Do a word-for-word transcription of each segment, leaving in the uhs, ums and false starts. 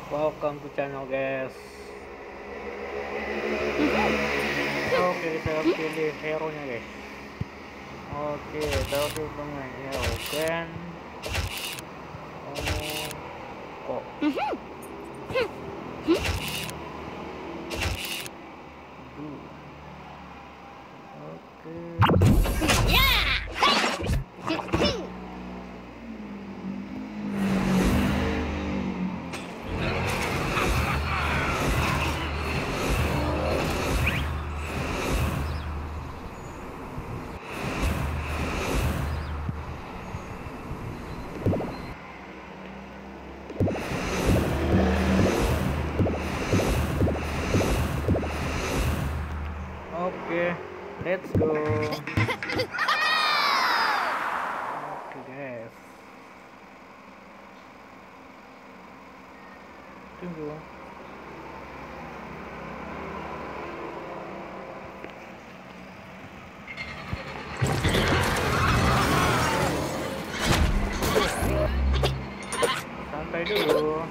Welcome to channel guys. Oke, saya pilih hero nya guys. Oke, terus dengan hero kan. Oh, kok. Oke, let's go. Oke guys, tunggu. Santai dulu.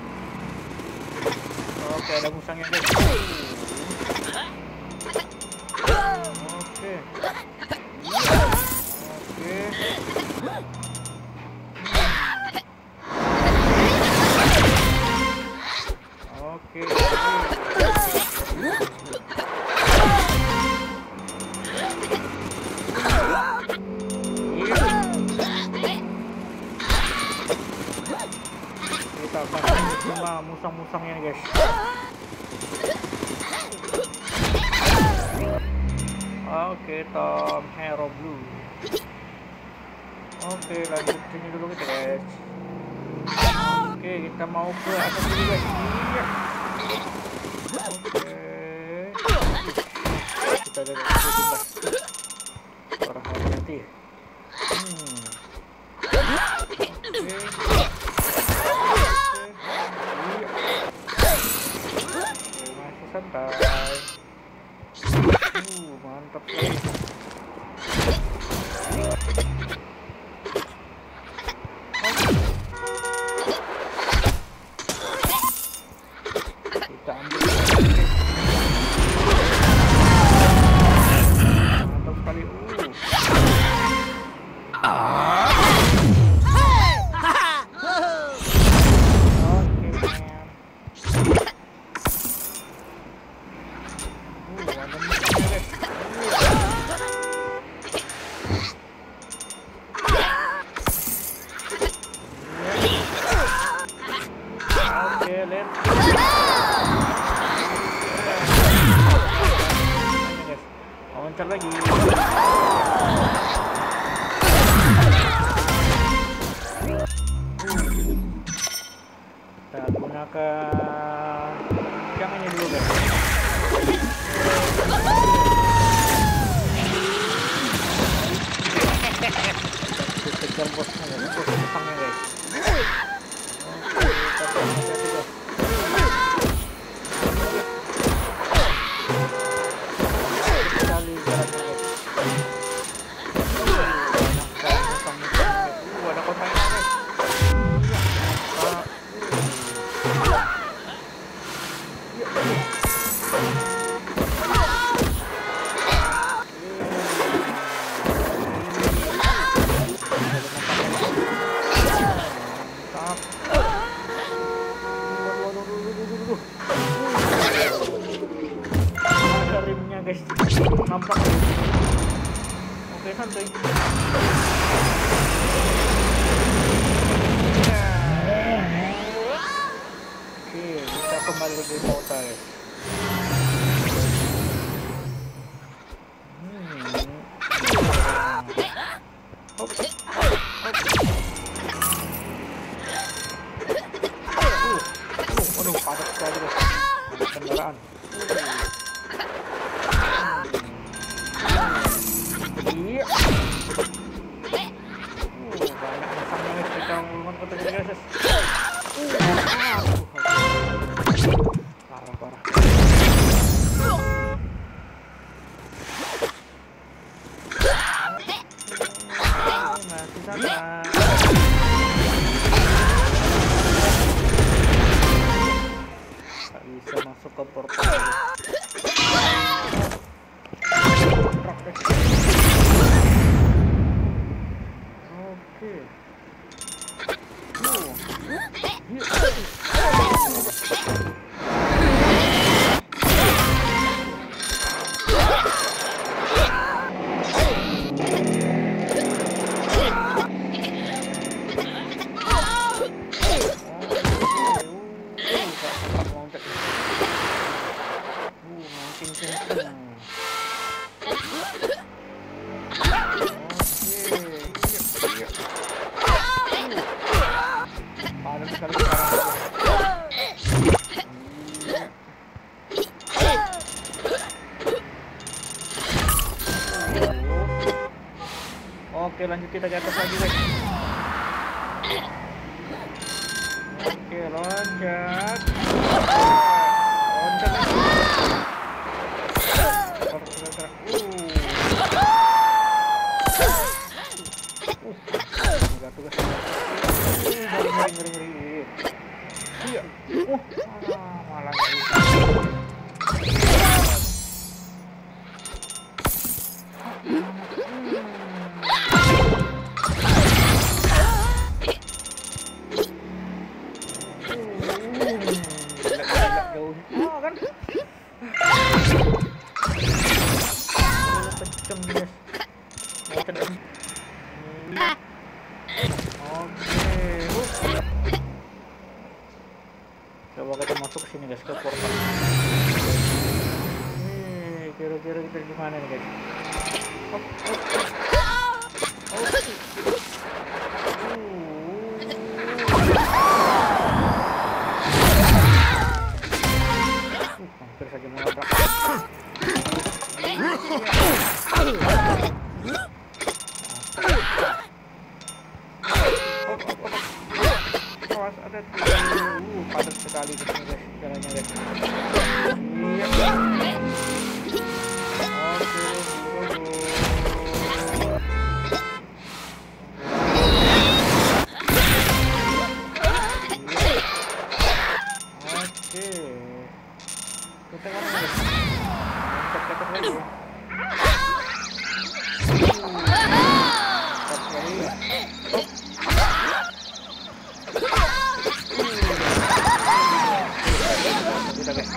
Oke, ada musangnya guys. Oke. Oke. Oke. Kita kasih cuma musang-musangnya guys. Oke, Tom Hero Blue. Oke, lanjut sini dulu kita guys. Oke, kita mau ke atas dulu guys. Iya. Oke. Kita ada orang hati-hati. Hmm. Oke. Oke, masih santai. Uh, mantap guys. Kita ambil. Mantap sekali. Uh. Loncat lagi. Kita gunakan yang ini dulu guys. Kita kejar bosnya guys, bos musangnya guys. Oke, kita hati-hati guys. Guys, nampak. Oke, santai. Oke, kita kembali lagi ke kota guys. Hmm. Hop, hop, hop. Uh, uh, aduh, padat sekali guys. Kendaraan. Iya. Uh, banyak musangnya guys, kita ngulungan ke tengah guys. Parah parah. Masih santai. ke portal guys. Oke. Oke, lanjut kita ke atas lagi guys. Oke, loncat. Loncat lagi. Oh, gerak-gerak. Uh. Uh. Jatuh guys. Uh, ngeri ngeri ngeri. Iya. Uh, malah nggak bisa. Coba kita masuk ke sini guys, ke portal. Nih, kira-kira kita gimana nih guys? Hop, hop, hop. Oh. Uh, hampir saja menabrak. Awas, ada uh, padat sekali di sini guys, jalannya guys. Iya. Oke, buru. Oke. Kita kan guys. Loncat ke atas lagi. Kita guys.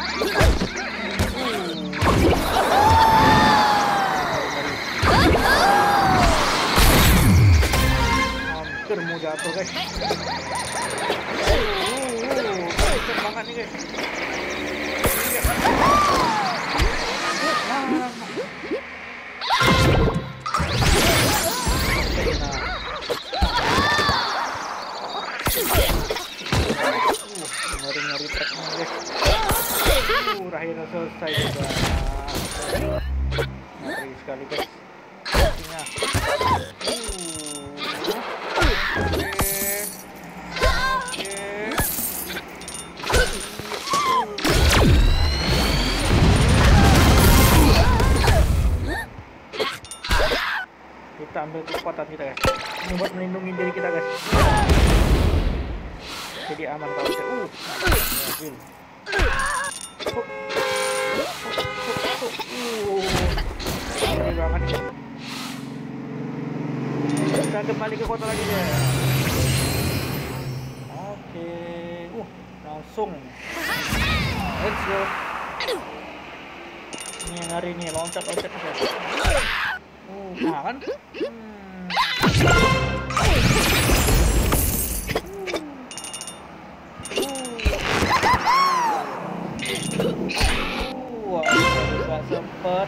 Hampir mau jatuh guys. Uh, kenceng banget nih guys. Nyari-nyari treknya guys. Uh, akhirnya selesai juga. Ngeri sekali guys. Pastinya. Kita ambil kekuatan kita guys. Ini buat melindungi diri kita guys. Jadi aman kalau kita uh mobil. Uh. Ngeri banget. Kita kembali ke kota lagi deh. Oke. Uh, langsung. Let's go. Ini yang ngeri nih, loncat-loncat guys. Uh, nah kan? Hmm. Wah, gak sempet.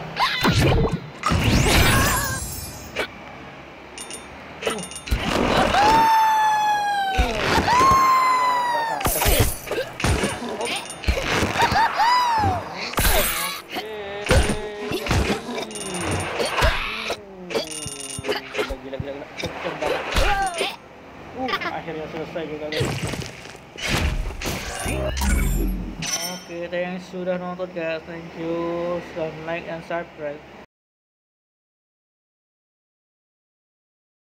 Akhirnya selesai juga guys. Oke, thanks sudah nonton guys. Thank you. Sudah like and subscribe.